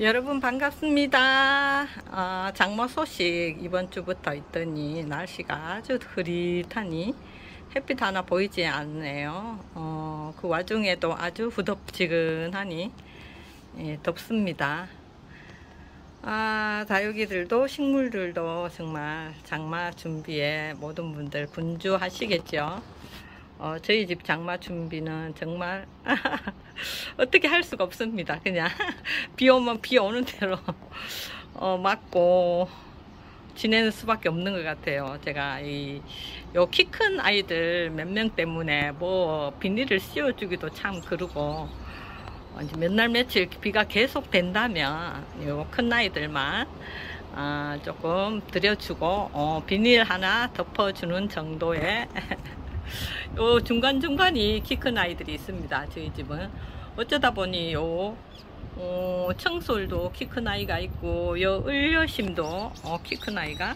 여러분 반갑습니다. 장마 소식 이번 주부터 있더니 날씨가 아주 흐릿하니 햇빛 하나 보이지 않네요. 그 와중에도 아주 후덥지근하니 덥습니다. 다육이들도 식물들도 정말 장마 준비에 모든 분들 분주하시겠죠. 저희 집 장마 준비는 정말 어떻게 할 수가 없습니다. 그냥 비 오면 비 오는 대로 맞고 지내는 수밖에 없는 것 같아요. 제가 요 키 큰 아이들 몇 명 때문에 뭐 비닐을 씌워주기도 참 그러고, 이제 몇 날 며칠 비가 계속 된다면 요 큰 아이들만 조금 들여주고 비닐 하나 덮어주는 정도의 요 중간중간이 키 큰 아이들이 있습니다. 저희 집은 어쩌다 보니 요 청솔도 키 큰 아이가 있고, 요 을려심도 키 큰 아이가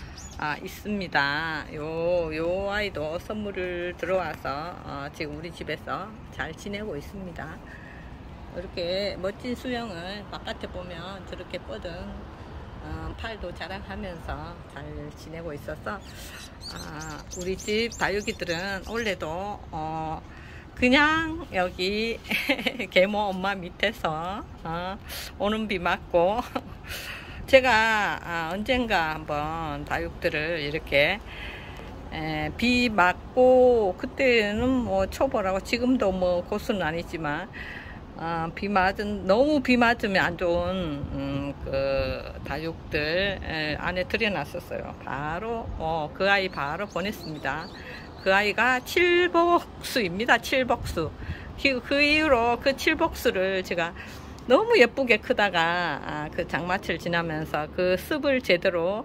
있습니다. 요 아이도 선물을 들어와서 지금 우리 집에서 잘 지내고 있습니다. 이렇게 멋진 수영을 바깥에 보면 저렇게 뻗은 팔도 자랑하면서 잘 지내고 있어서 우리 집 다육이들은 원래도 그냥 여기 계모 엄마 밑에서 오는 비 맞고 제가 언젠가 한번 다육들을 이렇게 비 맞고, 그때는 뭐 초보라고, 지금도 뭐 고수는 아니지만 너무 비 맞으면 안 좋은 그 다육들 안에 들여놨었어요. 바로 그 아이 바로 보냈습니다. 그 아이가 칠복수입니다. 칠복수. 그 이후로 그 칠복수를 제가 너무 예쁘게 크다가 그 장마철 지나면서 그 습을 제대로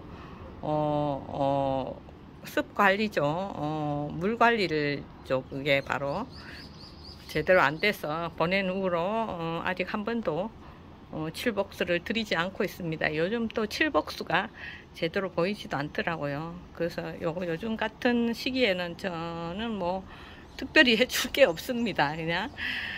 습 관리죠. 물 관리를 그게 바로 제대로 안 돼서 보낸 후로 아직 한 번도 칠복수를 들이지 않고 있습니다. 요즘 또 칠복수가 제대로 보이지도 않더라고요. 그래서 요즘 같은 시기에는 저는 뭐 특별히 해줄 게 없습니다. 그냥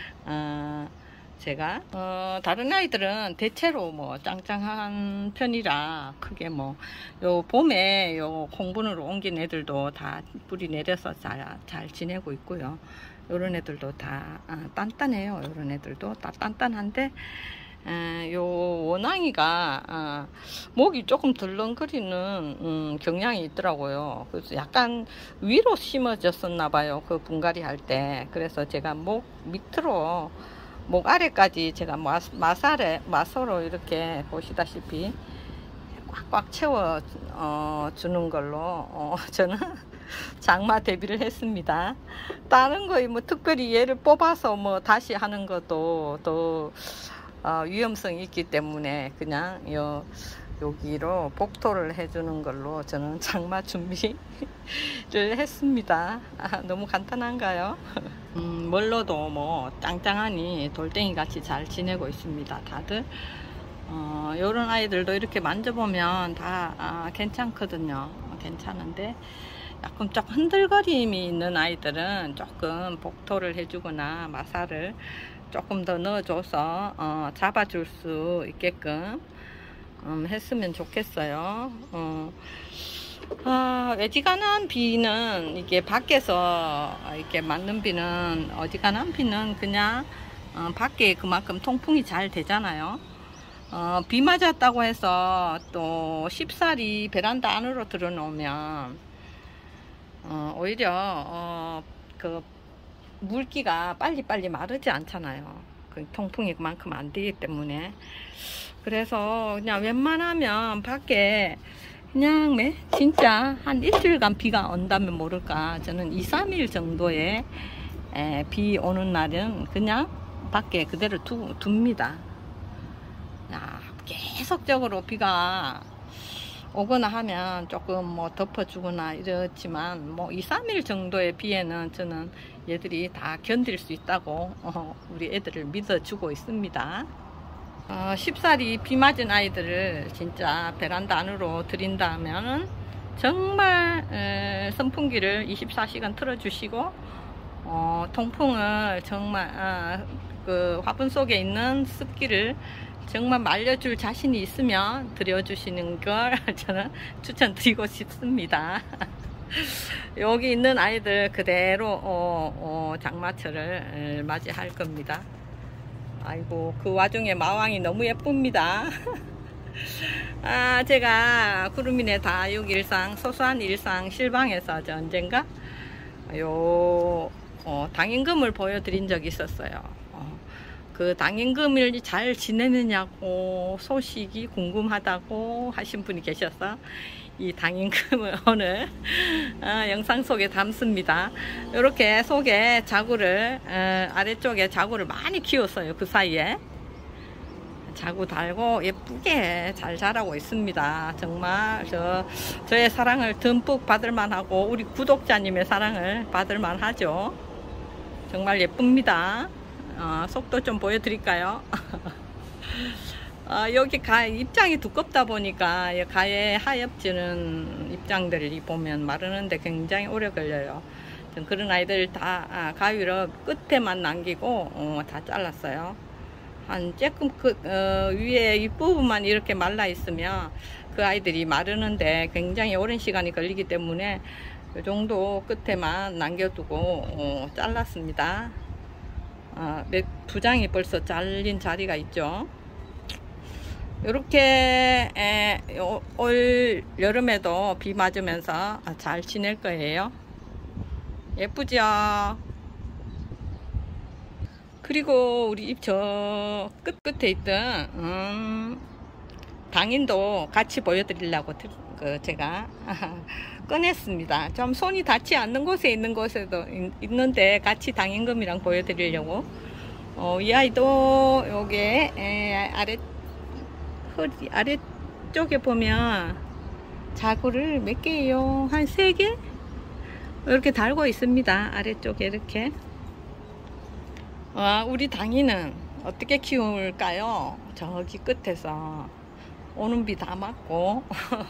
제가 다른 아이들은 대체로 뭐 짱짱한 편이라 크게 뭐 요 봄에 요 콩분으로 옮긴 애들도 다 뿌리 내려서 잘 지내고 있고요. 요런 애들도 다 단단해요. 요런 애들도 다 단단한데 요 원앙이가 목이 조금 덜렁거리는 경향이 있더라고요. 그래서 약간 위로 심어졌었나 봐요. 그 분갈이 할 때. 그래서 제가 목 밑으로 목 아래까지 제가 마서로 이렇게 보시다시피 꽉꽉 채워 주는 걸로 저는 장마 대비를 했습니다. 다른 거 뭐 특별히 얘를 뽑아서 뭐 다시 하는 것도 또 위험성이 있기 때문에 그냥 여기로 복토를 해주는 걸로 저는 장마 준비를 했습니다. 너무 간단한가요? 멀로도 뭐 짱짱하니 돌덩이 같이 잘 지내고 있습니다. 다들 요런 아이들도 이렇게 만져보면 다 괜찮거든요. 괜찮은데 약간 조금 흔들거림이 있는 아이들은 조금 복토를 해주거나 마사를 조금 더 넣어줘서 잡아줄 수 있게끔 했으면 좋겠어요. 어지간한 비는 이게 밖에서 이렇게 맞는 비는, 어지간한 비는 그냥 밖에 그만큼 통풍이 잘 되잖아요. 비 맞았다고 해서 또 쉽사리 베란다 안으로 들어놓으면 오히려 그 물기가 빨리빨리 마르지 않잖아요. 그 통풍이 그만큼 안 되기 때문에. 그래서 그냥 웬만하면 밖에 그냥 진짜 한 이틀간 비가 온다면 모를까, 저는 2~3일 정도의 비 오는 날은 그냥 밖에 그대로 둡니다. 계속적으로 비가 오거나 하면 조금 뭐 덮어주거나 이렇지만 뭐 2~3일 정도의 비에는 저는 얘들이 다 견딜 수 있다고 우리 애들을 믿어주고 있습니다. 쉽사리 비 맞은 아이들을 진짜 베란다 안으로 들인다면 정말 선풍기를 24시간 틀어주시고 통풍을 정말 그 화분 속에 있는 습기를 정말 말려줄 자신이 있으면 들여주시는 걸 저는 추천드리고 싶습니다. 여기 있는 아이들 그대로 장마철을 맞이할 겁니다. 아이고, 그 와중에 마왕이 너무 예쁩니다. 제가 구름이네 다육일상 소소한 일상 실방에서 언젠가 당임금을 보여드린 적이 있었어요. 그 당임금을 잘 지내느냐고 소식이 궁금하다고 하신 분이 계셔서 이 당임금을 오늘 영상 속에 담습니다. 이렇게 속에 자구를 아래쪽에 자구를 많이 키웠어요. 그 사이에 자구 달고 예쁘게 잘 자라고 있습니다. 정말 저의 사랑을 듬뿍 받을 만하고 우리 구독자님의 사랑을 받을 만하죠. 정말 예쁩니다. 속도 좀 보여드릴까요? 여기 입장이 두껍다 보니까 가에 하엽지는 입장들이 보면 마르는데 굉장히 오래 걸려요. 그런 아이들 다 가위로 끝에만 남기고 다 잘랐어요. 한 조금 위에 윗부분만 이렇게 말라 있으면 그 아이들이 마르는데 굉장히 오랜 시간이 걸리기 때문에 이 정도 끝에만 남겨두고 잘랐습니다. 두 장이 벌써 잘린 자리가 있죠. 이렇게 올 여름에도 비 맞으면서 잘 지낼 거예요. 예쁘죠? 그리고 우리 잎 저 끝에 있던 당인도 같이 보여드리려고 제가 꺼냈습니다. 좀 손이 닿지 않는 곳에 있는 곳에도 있는데 같이 당임금이랑 보여드리려고. 이 아이도 요게 허리 아래쪽에 보면 자구를 몇 개예요? 한 3개? 이렇게 달고 있습니다. 아래쪽에 이렇게. 우리 당이는 어떻게 키울까요? 저기 끝에서 오는 비 다 맞고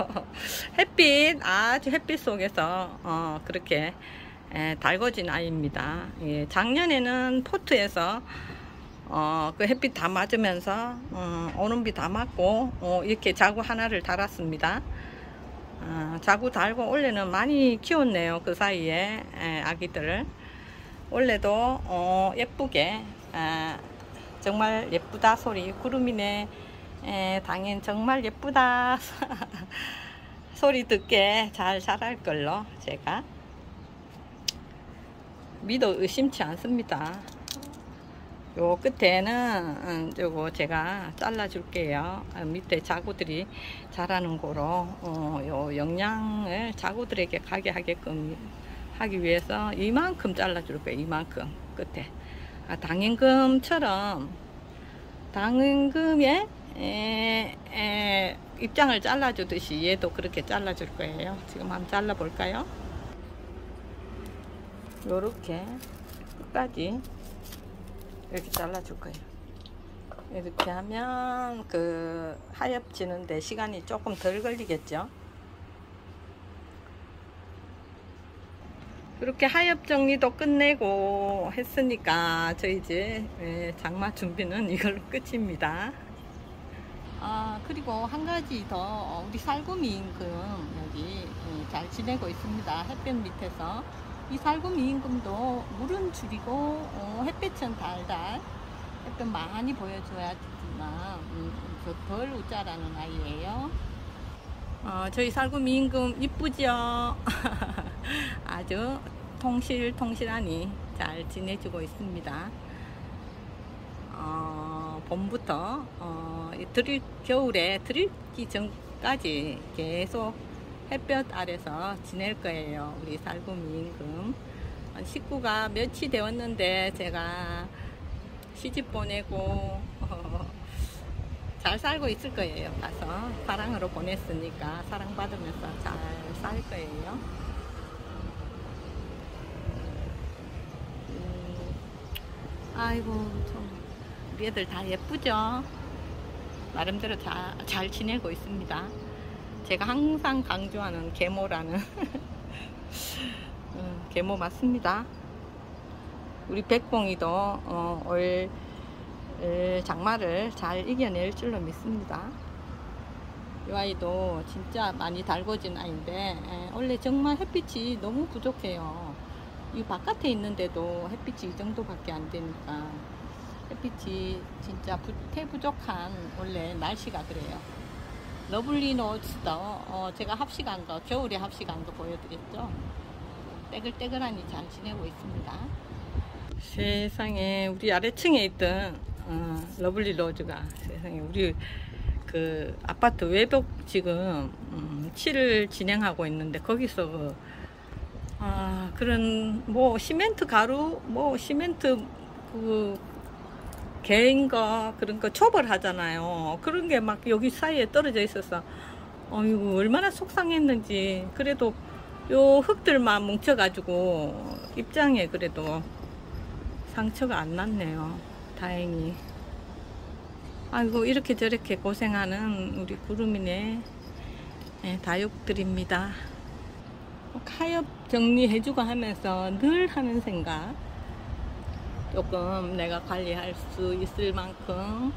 아주 햇빛 속에서 그렇게 달궈진 아이입니다. 작년에는 포트에서 그 햇빛 다 맞으면서 오는 비 다 맞고 이렇게 자구 하나를 달았습니다. 자구 달고 원래는 많이 키웠네요. 그 사이에 아기들을. 원래도 예쁘게 정말 예쁘다 소리 구름이네 당연 정말 예쁘다 소리 듣게 잘 자랄 걸로 제가 믿어 의심치 않습니다. 요 끝에는 요거 제가 잘라 줄게요. 밑에 자구들이 자라는 거로 요 영양을 자구들에게 가게 하게끔 하기 위해서 이만큼 잘라 줄 거예요. 이만큼 끝에 당임금처럼 당임금에 입장을 잘라 주듯이 얘도 그렇게 잘라 줄 거예요. 지금 한번 잘라 볼까요? 요렇게 끝까지 이렇게 잘라 줄 거예요. 이렇게 하면 그 하엽지는데 시간이 조금 덜 걸리겠죠. 이렇게 하엽 정리도 끝내고 했으니까 저희 이제 장마 준비는 이걸로 끝입니다. 그리고 한 가지 더 우리 살구미 임금 여기 잘 지내고 있습니다. 햇볕 밑에서 이 살구미 임금도 물은 줄이고 햇볕은 달달 햇볕 많이 보여줘야지만 덜 우짜라는 아이예요. 저희 살구미 임금 이쁘죠? 아주 통실통실하니 잘 지내주고 있습니다. 봄부터 겨울에 들이기 전까지 계속 햇볕 아래서 지낼 거예요. 우리 살구미 임금. 식구가 몇이 되었는데 제가 시집 보내고 잘 살고 있을 거예요. 가서 사랑으로 보냈으니까 사랑받으면서 잘 살 거예요. 아이고 좀 우리 애들 다 예쁘죠? 나름대로 잘 지내고 있습니다. 제가 항상 강조하는 계모라는 계모 맞습니다. 우리 백봉이도 올 장마를 잘 이겨낼 줄로 믿습니다. 이 아이도 진짜 많이 달궈진 아이인데 원래 정말 햇빛이 너무 부족해요. 이 바깥에 있는데도 햇빛이 이 정도밖에 안 되니까 햇빛이 진짜 부족한 원래 날씨가 그래요. 러블리 노즈도 제가 합식한 거, 겨울에 합식한 거 보여드렸죠. 떼글떼글하니 잘 지내고 있습니다. 세상에, 우리 아래층에 있던 러블리 로즈가 세상에, 우리 그 아파트 외벽 지금 칠을 진행하고 있는데 거기서 그런 뭐 시멘트 가루, 뭐 시멘트 그 개인가 그런 거 초벌하잖아요. 그런 게 막 여기 사이에 떨어져 있어서 이거 얼마나 속상했는지. 그래도 요 흙들만 뭉쳐가지고 입장에 그래도 상처가 안 났네요. 다행히. 아이고, 이렇게 저렇게 고생하는 우리 구름이네. 다육들입니다. 타협 정리해주고 하면서 늘 하는 생각. 조금 내가 관리할 수 있을 만큼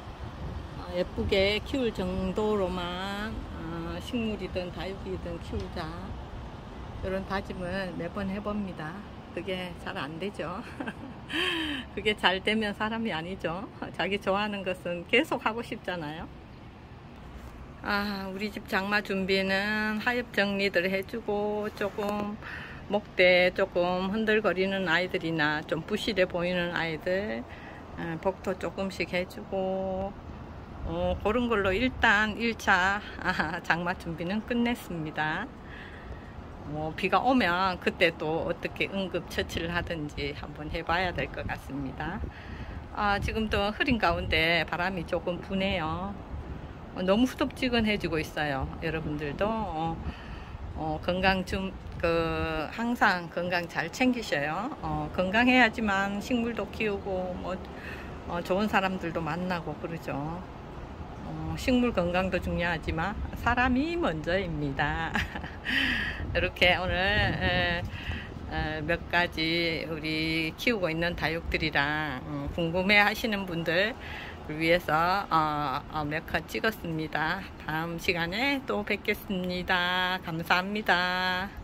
예쁘게 키울 정도로만 식물이든 다육이든 키우자, 이런 다짐을 매번 해봅니다. 그게 잘 안 되죠. 그게 잘 되면 사람이 아니죠. 자기 좋아하는 것은 계속 하고 싶잖아요. 우리 집 장마 준비는 하엽 정리들 해주고, 조금 목대 조금 흔들거리는 아이들이나 좀 부실해 보이는 아이들 복토 조금씩 해주고, 그런 걸로 일단 1차 장마 준비는 끝냈습니다. 비가 오면 그때 또 어떻게 응급처치를 하든지 한번 해봐야 될 것 같습니다. 지금도 흐린 가운데 바람이 조금 부네요. 너무 후덥지근해지고 있어요. 여러분들도 건강 좀 항상 건강 잘 챙기셔요. 건강해야지만 식물도 키우고 뭐 좋은 사람들도 만나고 그러죠. 식물 건강도 중요하지만 사람이 먼저입니다. 이렇게 오늘 몇 가지 우리 키우고 있는 다육들이랑 궁금해 하시는 분들 위해서 몇 컷 찍었습니다. 다음 시간에 또 뵙겠습니다. 감사합니다.